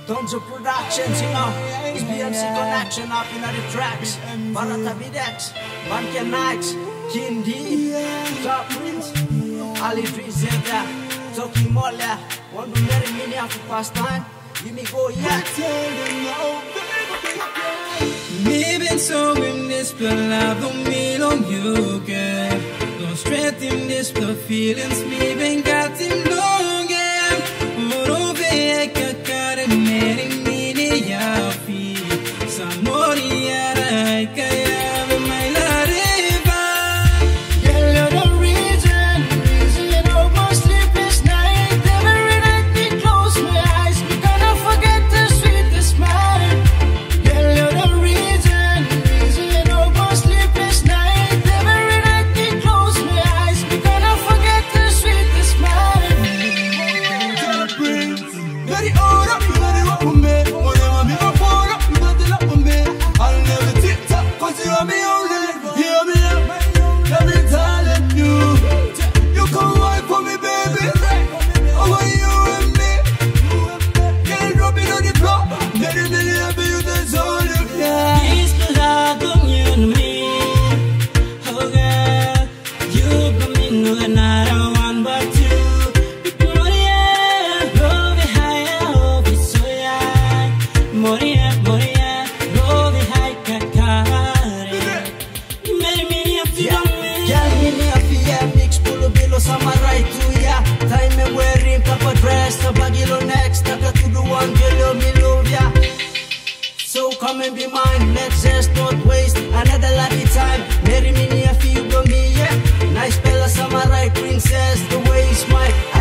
Tons of productions, you know. It's BMC connection up in the tracks. Barata Videx, Banken Nights, Kindi, Top Prince, Ali Drizeta, Toki Mola, want to marry me after past time. Give me go, yeah. Me been so in this blood, I don't mean on you, girl. Don't stress in this blood, feelings me been got him long, yeah. Oro ve kakare mere mini ya fi. Samori ya rai kaya ve mai la riva. Girl, you're the reason of my sleepless night. Every night we close my eyes, we cannot forget the sweetest smile. Girl, you're the reason of my sleepless night. Every night we close my eyes, we cannot forget the sweetest smile. Very old up, you gotta rock with me. Whenever me go for up, you gotta lock with me. I'll never tip top, cause you are me only. Hear me up, let me tell you. You come right for me, baby. Over you and me. Can't drop it on the floor. Let it be happy, you that's all you got. This blood on you and me. Oh girl, you got me no another one but you. Moria, go be high kakare. Many mini of you Girl, mini afia mix pulo bilo sama right to ya. Time me wearing papa dress, the bagilo next, taka to the one girl me love ya. So come and be mine, let's just not waste another lifetime. Marry mini afia go me, yeah. Nice bella sama right princess, the way you smile.